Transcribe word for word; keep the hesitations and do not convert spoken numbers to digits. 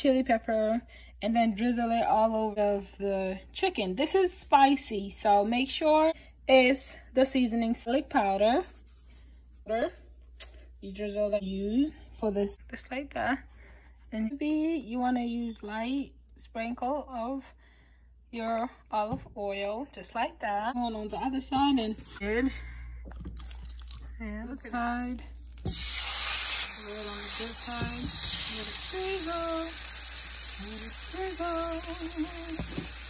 chili pepper, and then drizzle it all over the chicken. This is spicy, so make sure it's the seasoning garlic powder. You drizzle that use for this, just like that. And maybe you want to use light sprinkle of your olive oil, just like that. Going on the other side and good. And the side. Do it on the good side. Let it drizzle. Let it drizzle.